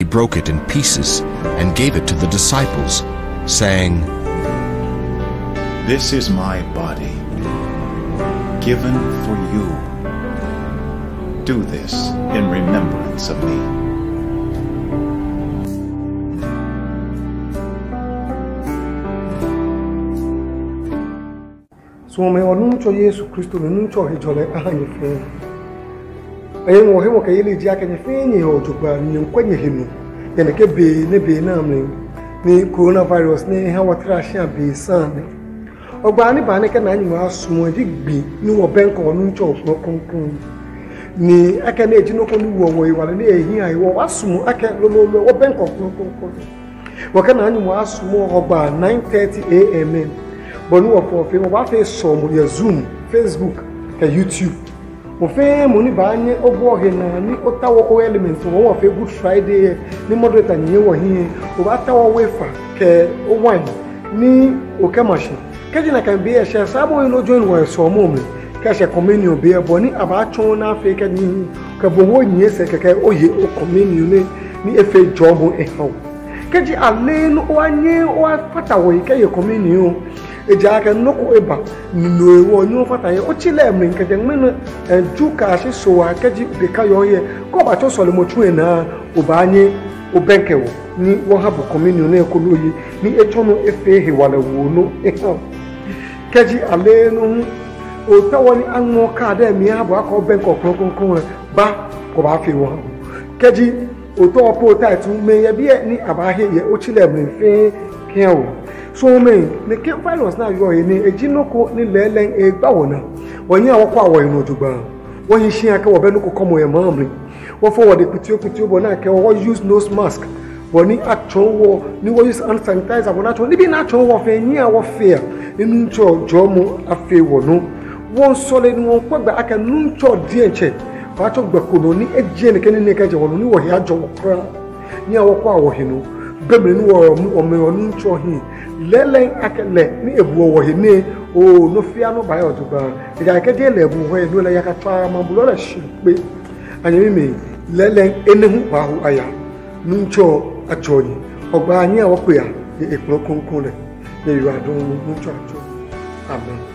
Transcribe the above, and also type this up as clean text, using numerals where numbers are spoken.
broke it in pieces and gave it to the disciples, saying, "This is my body, given for you. Do this in remembrance of me." So me onuncho Yesu Kristo nuncho hejole ahanye fe. Ayen wo he wo kayeli ji aka nye fe nye ojugba nye nkwenye hinu. Yene ke be na amne ni coronavirus ni ha watra hia be san. Ogba ni ba ne ke na anyi asumo digbi ni wo benko onuncho okunkun. Ni aka na ejinoko ni wo iwale ni ehin ayo asumo aka lolo wo benko okunkun. Wo ka na anyi asumo ogba 9:30 am. Bonu wo for fe mo ba fe so mo ya Zoom, Facebook, ka YouTube. Mo fe mo ni ba nye obo he na ni otawo o element wo fe Good Friday ni moderator nye wo hin o ba tawo wefa ke o wan ni o kamashi. Ke ji na kan be e she sabo no join wo so mo me ka she communion be e boni aba chon na fe ka ni ka bo wo nye se ke oye o communion ni e fe job e hawo. Ke ji ale no o anye o fata wo ke ye communion ejaka nnoko eba no ewo nyu fata ye ochile emre nkeje mmenu juka shi so akaji beka yo ye ko ba to sole mo tue na obanye obenkewo ni wo habu communion na ekoloyi ni etono efe he wala wo no eho keji ale no o tawoni anwo ka da mi habu aka obenko kronkron ba ko ba fe wo keji o to po tight me ye bi ni abahe ye ochile emre fe kiawo. So me ne ke virus na yo ni ejinoko ni lelen egbawona wonyi awoko awo inu ojugba wonyi shin aka wo benuko komo ye mamri wo forward kutio bo na ke wo use nose mask woni actual wo ni wo use hand sanitizer bo na to ni bi na actual wo fe nyi awo fe inu ncho jomo afe wo no won sole ni won pagba aka ncho die nche ba to gba kono ni eje ne keni ne ka je wo ni wo ya jo kra ni awoko awo hinu bemre ni wo o me onu ncho hin lelen akele ni ebu wo hene o no fia no ba ojuba ija ke de lebu ho enu le yakatwa mambulo la shipe anyemi me lelen enehu ba hu aya nuncho achoyi ogba anyi awope ya e ekro konkon le ye yu adun nuncho acho amen.